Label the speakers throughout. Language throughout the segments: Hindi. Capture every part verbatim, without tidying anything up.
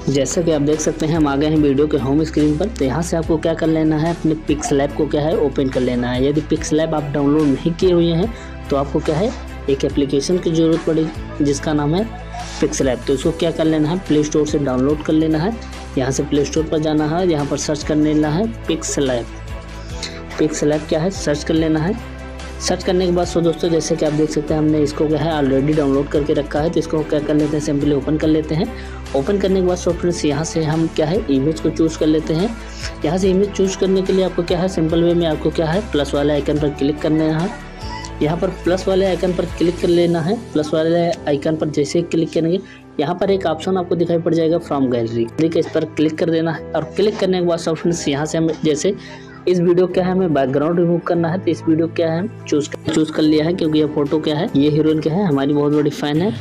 Speaker 1: जैसा कि आप देख सकते हैं हम आ गए हैं वीडियो के होम स्क्रीन पर। तो यहाँ से आपको क्या कर लेना है, अपने पिक्सलैब को क्या है ओपन कर लेना है। यदि पिक्सलैब आप डाउनलोड नहीं किए हुए हैं तो आपको क्या है एक एप्लीकेशन की ज़रूरत पड़ेगी जिसका नाम है पिक्सलैब। तो इसको क्या कर लेना है, प्ले स्टोर से डाउनलोड कर लेना है। यहाँ से प्ले स्टोर पर जाना है, यहाँ पर सर्च कर लेना है पिक्सलैब। पिक्सलैब क्या है सर्च कर लेना है। सर्च करने के बाद सो दोस्तों जैसे कि आप देख सकते हैं हमने इसको क्या है ऑलरेडी डाउनलोड करके रखा है। तो इसको क्या कर लेते हैं, सिंपली ओपन कर लेते हैं। ओपन करने के बाद सो फ्रेंड्स यहाँ से हम क्या है इमेज को चूज़ कर लेते हैं। यहाँ से इमेज चूज़ करने के लिए आपको क्या है सिंपल वे में आपको क्या है प्लस वाले आइकन पर क्लिक करना है। यहाँ पर प्लस वाले आइकन पर क्लिक कर लेना है। प्लस वाले आइकन पर जैसे क्लिक करेंगे यहाँ पर एक ऑप्शन आपको दिखाई पड़ जाएगा फ्रॉम गैलरी। ठीक है, इस पर क्लिक कर देना है। और क्लिक करने के बाद सो फ्रेंड्स यहाँ से हम जैसे इस वीडियो क्या है हमें बैकग्राउंड रिमूव करना है। तो इस वीडियो क्या है चूज चूज कर लिया है क्योंकि ये फोटो क्या है ये हीरोइन क्या है हमारी बहुत बड़ी फैन है।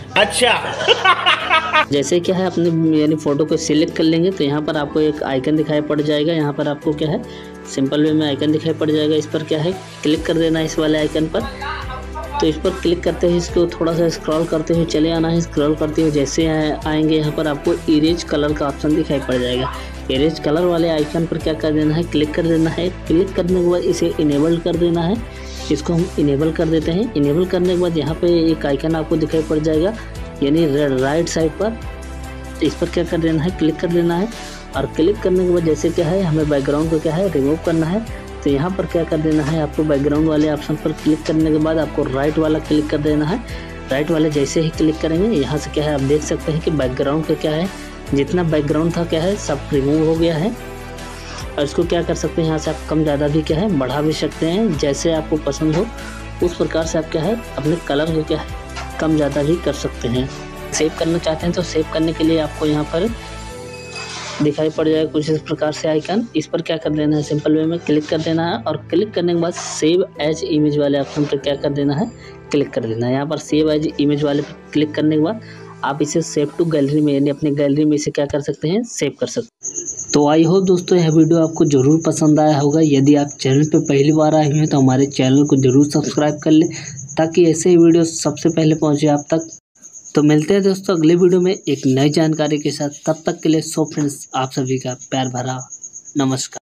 Speaker 2: अच्छा
Speaker 1: जैसे क्या है अपने यानी फोटो को सिलेक्ट कर लेंगे तो यहाँ पर आपको एक आइकन दिखाई पड़ जाएगा। यहाँ पर आपको क्या है सिंपल वे में आइकन दिखाई पड़ जाएगा। इस पर क्या है क्लिक कर देना है इस वाले आइकन पर। तो इस पर क्लिक करते हुए इसको थोड़ा सा स्क्रॉल करते हुए चले आना है। स्क्रॉल करते हुए जैसे आएंगे यहाँ पर आपको इरेज कलर का ऑप्शन दिखाई पड़ जाएगा। इरेज कलर वाले आइकन पर क्या कर देना है, क्लिक कर देना है। क्लिक करने के बाद इसे इनेबल कर देना है। इसको हम इनेबल कर देते हैं। इनेबल करने के बाद यहाँ पे एक आइकन आपको दिखाई पड़ जाएगा यानी राइट साइड पर। इस पर क्या कर देना है, क्लिक कर देना है। और क्लिक करने के बाद जैसे क्या है हमें बैकग्राउंड को क्या है रिमूव करना है। तो यहाँ पर क्या कर देना है आपको बैकग्राउंड वाले ऑप्शन पर क्लिक करने के बाद आपको राइट वाला क्लिक कर देना है। राइट वाले जैसे ही क्लिक करेंगे यहाँ से क्या है आप देख सकते हैं कि बैकग्राउंड का क्या है जितना बैकग्राउंड था क्या है सब रिमूव हो गया है। और इसको क्या कर सकते हैं यहाँ से आप कम ज़्यादा भी क्या है बढ़ा भी सकते हैं, जैसे आपको पसंद हो उस प्रकार से आप क्या है अपने कलर को क्या है कम ज़्यादा भी कर सकते हैं। सेव करना चाहते हैं तो सेव करने के लिए आपको यहाँ पर दिखाई पड़ जाएगा कुछ इस प्रकार से आइकन। इस पर क्या कर देना है सिंपल वे में क्लिक कर देना है। और क्लिक करने के बाद सेव एज इमेज वाले ऑप्शन पर क्या कर देना है क्लिक कर देना है। यहाँ पर सेव एज इमेज वाले पर क्लिक करने के बाद आप इसे सेव टू गैलरी में यानी अपनी गैलरी में इसे क्या कर सकते हैं सेव कर सकते हैं। तो आई होप दोस्तों यह वीडियो आपको ज़रूर पसंद आया होगा। यदि आप चैनल पर पहली बार आए हुए हैं तो हमारे चैनल को ज़रूर सब्सक्राइब कर लें ताकि ऐसे ही वीडियो सबसे पहले पहुँचे आप तक। तो मिलते हैं दोस्तों अगले वीडियो में एक नई जानकारी के साथ। तब तक के लिए सो फ्रेंड्स आप सभी का प्यार भरा नमस्कार।